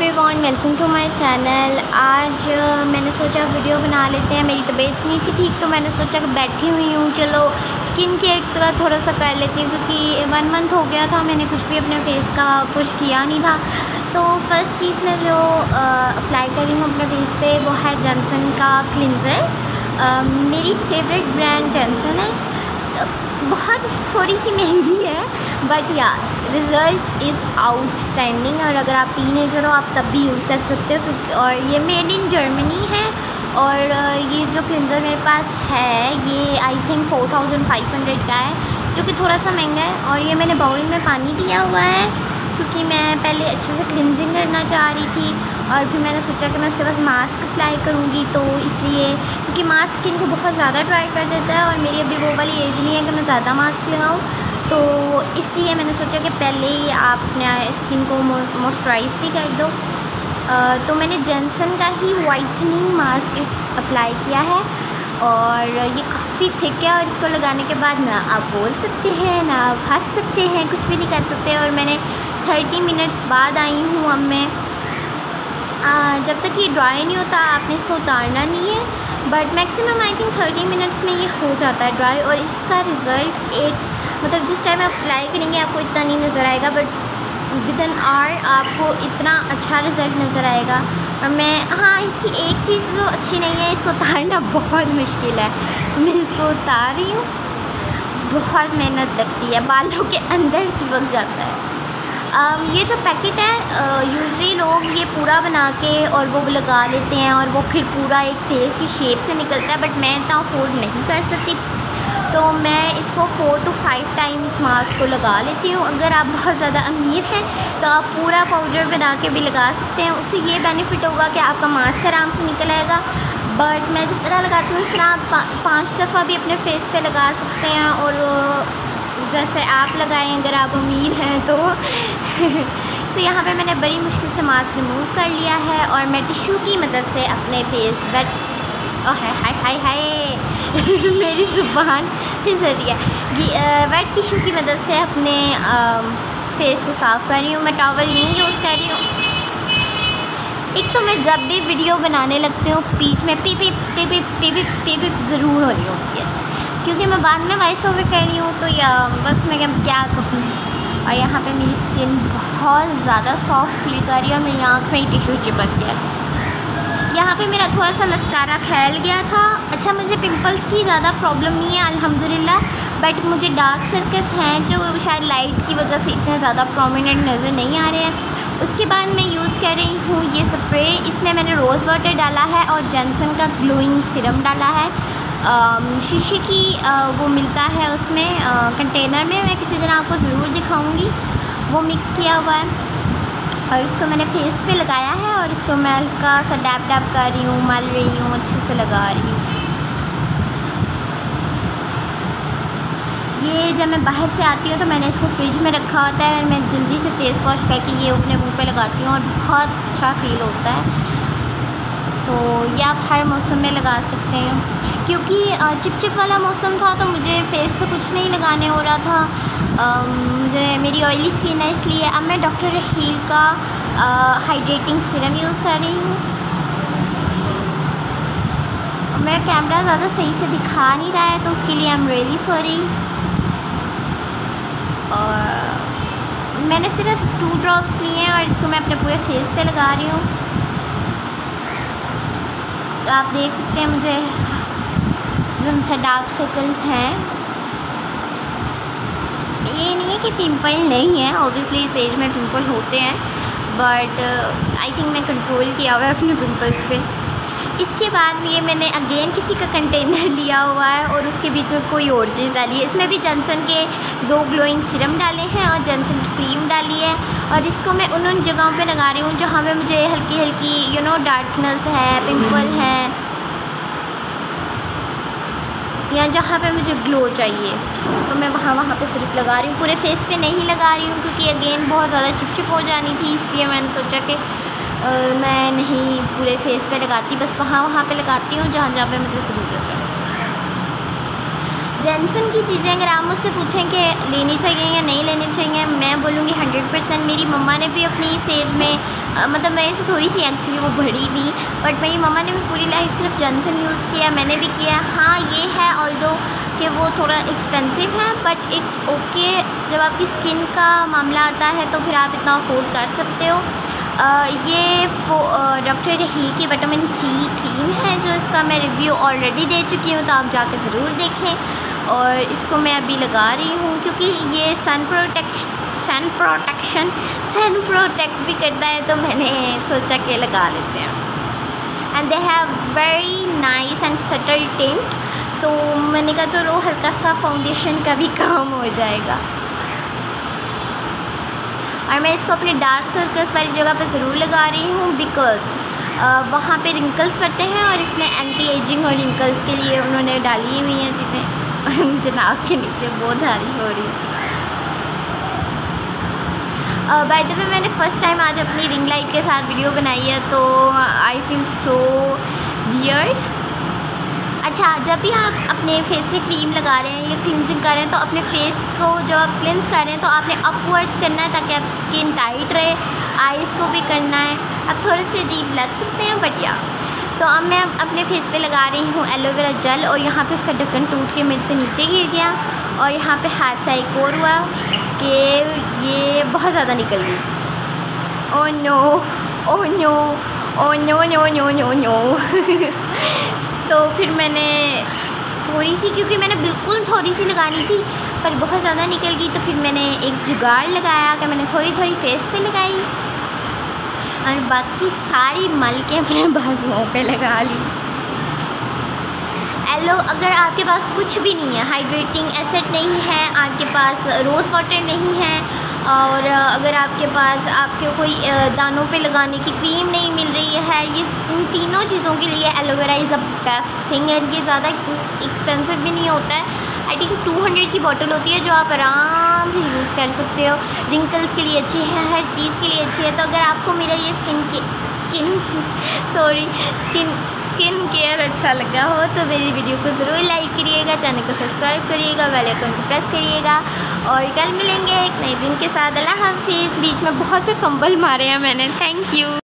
Everyone, welcome to my channel. आज मैंने सोचा वीडियो बना लेते हैं। मेरी तबीयत नहीं थी ठीक, तो मैंने सोचा कि बैठी हुई हूँ, चलो स्किन केयर का थोड़ा सा कर लेती हूँ, क्योंकि 1 मंथ हो गया था मैंने कुछ भी अपने फेस का कुछ किया नहीं था। तो फर्स्ट चीज़ मैं जो अप्लाई कर रही हूँ अपने फेस पे वो है जॉनसन का क्लिनज़र। मेरी फेवरेट ब्रांड जॉनसन है। बहुत थोड़ी सी महंगी है बट या रिज़ल्ट इज़ आउटस्टैंडिंग। और अगर आप टीनेजर हो आप तब भी यूज़ कर सकते हो, क्योंकि और ये मेड इन जर्मनी है। और ये जो क्लिनज़र मेरे पास है ये आई थिंक 4500 का है, जो कि थोड़ा सा महंगा है। और ये मैंने बाउल में पानी दिया हुआ है क्योंकि मैं पहले अच्छे से क्लिनजिंग करना चाह रही थी। और फिर मैंने सोचा कि मैं उसके पास मास्क अप्लाई करूँगी, तो इसलिए क्योंकि मास्क स्किन को बहुत ज़्यादा ड्राई कर देता है और मेरी अभी वो वाली एज नहीं है कि मैं ज़्यादा मास्क लगाऊँ, तो इसलिए मैंने सोचा कि पहले ही आप अपने स्किन को मॉइस्चराइज़ भी कर दो। तो मैंने जॉनसन का ही वाइटनिंग मास्क अप्लाई किया है और ये काफ़ी थिक है। और इसको लगाने के बाद ना आप बोल सकते हैं ना आप हंस सकते हैं, कुछ भी नहीं कर सकते। और मैंने 30 मिनट्स बाद आई हूँ। अब मैं जब तक ये ड्राई नहीं होता आपने इसको उतारना नहीं है, but maximum I think 30 minutes में ये हो जाता है ड्राई। और इसका रिज़ल्ट एक मतलब जिस टाइम आप अप्लाई करेंगे आपको इतना नहीं नज़र आएगा, बट विद एन आवर आपको इतना अच्छा रिज़ल्ट नज़र आएगा। और मैं इसकी एक चीज़ जो अच्छी नहीं है, इसको उतारना बहुत मुश्किल है। मैं इसको उतार रही हूँ, बहुत मेहनत लगती है, बालों के अंदर चिपक जाता है। ये जो पैकेट है यूजुअली लोग ये पूरा बना के और वो लगा लेते हैं और वो फिर पूरा एक फेस की शेप से निकलता है, बट मैं इतना अफोर्ड नहीं कर सकती, तो मैं इसको 4 to 5 टाइम इस मास्क को लगा लेती हूँ। अगर आप बहुत ज़्यादा अमीर हैं तो आप पूरा पाउडर बना के भी लगा सकते हैं। उससे ये बेनिफिट होगा कि आपका मास्क आराम से निकल आएगा। बट मैं जिस तरह लगाती हूँ इस तरह आप 5 दफ़ा भी अपने फेस पे लगा सकते हैं, और जैसे आप लगाएं अगर आप अमीर हैं तो तो यहाँ पे मैंने बड़ी मुश्किल से मास्क रिमूव कर लिया है और मैं टिश्यू की मदद से अपने फेस मेरी ज़ुबान फिसल रही है। वेट टिश्यू की मदद से अपने फेस को साफ़ कर रही हूँ। मैं टॉवल नहीं यूज़ कर रही हूँ। एक तो मैं जब भी वीडियो बनाने लगती हूँ बीच में पी पी ज़रूर हो रही होती है, क्योंकि मैं बाद में वॉइस ओवर कर रही हूँ, तो या बस मैं क्या कहूँ। और यहाँ पे मेरी स्किन बहुत ज़्यादा सॉफ्ट फील कर रही है और मेरी आँख में ही टिश्यू चिपक गया। यहाँ पे मेरा थोड़ा सा मस्कारा फैल गया था। अच्छा, मुझे पिंपल्स की ज़्यादा प्रॉब्लम नहीं है अल्हम्दुलिल्लाह, बट मुझे डार्क सर्कल्स हैं जो शायद लाइट की वजह से इतने ज़्यादा प्रोमिनेंट नज़र नहीं आ रहे हैं। उसके बाद मैं यूज़ कर रही हूँ ये स्प्रे। इसमें मैंने रोज़ वाटर डाला है और जॉनसन का ग्लोइंग सीरम डाला है। शीशे की वो मिलता है उसमें कंटेनर में, मैं किसी दिन आपको ज़रूर दिखाऊंगी। वो मिक्स किया हुआ है और इसको मैंने फेस पे लगाया है और इसको मैं हल्का सा डैप कर रही हूँ, मल रही हूँ, अच्छे से लगा रही हूँ। ये जब मैं बाहर से आती हूँ तो मैंने इसको फ्रिज में रखा होता है और मैं जल्दी से फेस वॉश करके ये अपने मुँह पे लगाती हूँ और बहुत अच्छा फील होता है। तो ये आप हर मौसम में लगा सकते हैं, क्योंकि चिपचिप वाला मौसम था तो मुझे फेस पे कुछ नहीं लगाने हो रहा था। मुझे मेरी ऑयली स्किन है, इसलिए अब मैं डॉक्टर रहील का हाइड्रेटिंग सीरम यूज़ कर रही हूँ। मेरा कैमरा ज़्यादा सही से दिखा नहीं रहा है तो उसके लिए आई एम रियली सॉरी। और मैंने सिर्फ 2 ड्रॉप्स लिए हैं और इसको मैं अपने पूरे फेस पे लगा रही हूँ। तो आप देख सकते हैं मुझे जो उनसे डार्क सर्कल्स हैं, ये नहीं है कि पिंपल नहीं है, ऑब्वियसली इस एज में पिंपल होते हैं, बट आई थिंक मैं कंट्रोल किया हुआ है अपने पिंपल्स पे। इसके बाद ये मैंने अगेन किसी का कंटेनर लिया हुआ है और उसके बीच में कोई और चीज़ डाली है। इसमें भी जॉनसन के 2 ग्लोइंग सीरम डाले हैं और जॉनसन की क्रीम डाली है। और इसको मैं उन जगहों पे लगा रही हूँ जहाँ पे मुझे हल्की हल्की डार्कनेस है, पिंपल है, या जहाँ पे मुझे ग्लो चाहिए, तो मैं वहाँ पे सिर्फ लगा रही हूँ। पूरे फेस पे नहीं लगा रही हूँ क्योंकि अगेन बहुत ज़्यादा चिपचिप हो जानी थी, इसलिए मैंने सोचा कि मैं नहीं पूरे फेस पे लगाती, बस वहाँ पे लगाती हूँ जहाँ पे मुझे ज़रूरत है। जॉनसन की चीज़ें अगर आप मुझसे पूछें कि लेनी चाहिए या नहीं लेनी चाहिए, मैं बोलूँगी 100%। मेरी मम्मा ने भी अपनी इस एज में मतलब मेरे से थोड़ी सी एक्चुअली वो बड़ी थी, बट मेरी मम्मा ने भी पूरी लाइफ सिर्फ जॉनसन यूज़ किया, मैंने भी किया। हाँ ये है ऑल्दो कि वो थोड़ा एक्सपेंसिव है, बट इट्स ओके। जब आपकी स्किन का मामला आता है तो फिर आप इतना अफोर्ड कर सकते हो। ये डॉक्टर रहील की विटामिन सी क्रीम है, जो इसका मैं रिव्यू ऑलरेडी दे चुकी हूँ, तो आप जाकर ज़रूर देखें। और इसको मैं अभी लगा रही हूँ क्योंकि ये सन प्रोटेक्ट भी करता है, तो मैंने सोचा कि लगा लेते हैं। And they have very nice and subtle tint, तो मैंने कहा चलो हल्का सा फाउंडेशन का भी काम हो जाएगा। और मैं इसको अपने डार्क सर्कल्स वाली जगह पे ज़रूर लगा रही हूँ, बिकॉज़ वहाँ पे रिंकल्स पड़ते हैं और इसमें एंटी एजिंग और रिंकल्स के लिए उन्होंने डाली हुई हैं चीज़ें। मुझे नाक के नीचे बहुत भारी हो रही है। बाय द वे मैंने फ़र्स्ट टाइम आज अपनी रिंग लाइट के साथ वीडियो बनाई है, तो आई फील सो वियर्ड। अच्छा, जब भी आप अपने फेस पे क्रीम लगा रहे हैं या क्लिनजिंग कर रहे हैं, तो अपने फेस को जब आप क्लिनज कर रहे हैं तो आपने अपवर्ड्स करना है ताकि आपकी स्किन टाइट रहे। आइज़ को भी करना है। अब थोड़े से अजीब लग सकते हैं, बट या तो अब मैं अपने फेस पे लगा रही हूँ एलोवेरा जेल, और यहाँ पे उसका ढक्कन टूट के मेरे से नीचे गिर गया, और यहाँ पे हादसा एक और हुआ कि ये बहुत ज़्यादा निकल गई। Oh no, oh no, oh no no no no no. तो फिर मैंने थोड़ी सी, क्योंकि मैंने बिल्कुल थोड़ी सी लगानी थी पर बहुत ज़्यादा निकल गई, तो फिर मैंने एक जुगाड़ लगाया कि मैंने थोड़ी थोड़ी फेस पे लगाई और बाकी सारी मल के अपने बाजुओं पे लगा ली। एलो, अगर आपके पास कुछ भी नहीं है, हाइड्रेटिंग एसिड नहीं है, आपके पास रोज़ वाटर नहीं है, और अगर आपके पास आपके कोई दानों पे लगाने की क्रीम नहीं मिल रही है, ये इन तीनों चीज़ों के लिए aloe vera is the best thing. And ये ज़्यादा एक्सपेंसिव भी नहीं होता है। आई थिंक 200 की बॉटल होती है, जो आप आराम से यूज़ कर सकते हो। रिंकल्स के लिए अच्छी है, हर चीज़ के लिए अच्छी है। तो अगर आपको मेरा ये स्किन केयर अच्छा लगा हो तो मेरी वीडियो को ज़रूर लाइक करिएगा, चैनल को सब्सक्राइब करिएगा, बेल आइकन को प्रेस करिएगा। और कल मिलेंगे एक नए दिन के साथ। अल्लाह हाफिज़। बीच में बहुत से फंबल मारे हैं मैंने। Thank you.